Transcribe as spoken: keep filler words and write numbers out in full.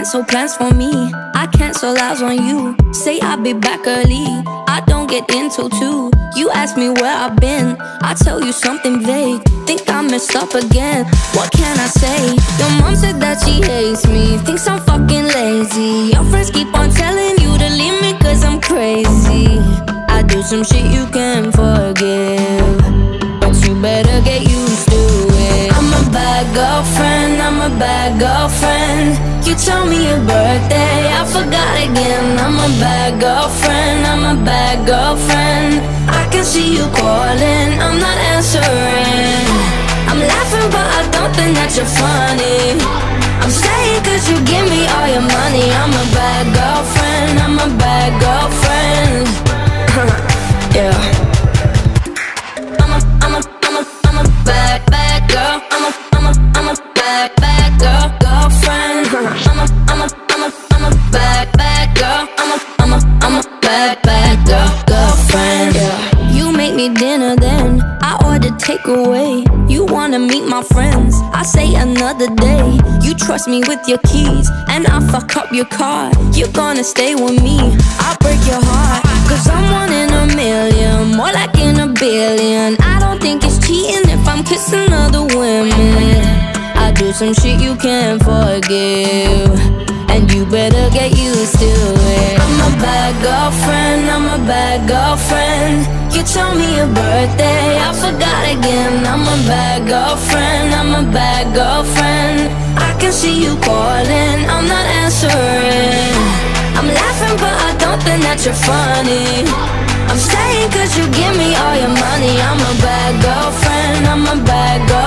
cancel plans for me. I cancel out on you. Say I'll be back early. I don't get in till two. You ask me where I've been, I tell you something vague. Think I messed up again. What can I say? Your mom said that she hates me, thinks I'm fucking lazy. Your friends keep on telling you to leave me cause I'm crazy. I do some shit you can't forgive, but you better get used to it. I'm a bad girlfriend, I'm a bad girlfriend. You told me your birthday, I forgot again. I'm a bad girlfriend, I'm a bad girlfriend. I can see you calling, I'm not answering. I'm laughing but I don't think that you're funny. I'm staying cause you give me all your money. I'm a bad girlfriend, I'm a bad girlfriend. Yeah. I'm a, I'm a, I'm a, I'm a bad, bad girl. I'm a, I'm a, I'm a bad, bad girl, girlfriend. I'm a, I'm a, I'm a, I'm a bad, bad girl. I'm a, I'm a, I'm a bad, bad girl, girlfriend. Yeah. You make me dinner then I order takeaway. You wanna meet my friends, I say another day. You trust me with your keys and I fuck up your car. You gonna stay with me, I'll break your heart. Cause I'm one in a million, more like in a billion. I don't think it's cheating if I'm kissing other women. I do some shit you can't forgive, and you better get used to it. I'm a bad girlfriend, I'm a bad girlfriend. You told me your birthday, I forgot again. I'm a bad girlfriend, I'm a bad girlfriend. I can see you calling, I'm not answering. I'm laughing but I don't think that you're funny. I'm staying cause you give me all your money. I'm a bad girlfriend, I'm a bad girlfriend.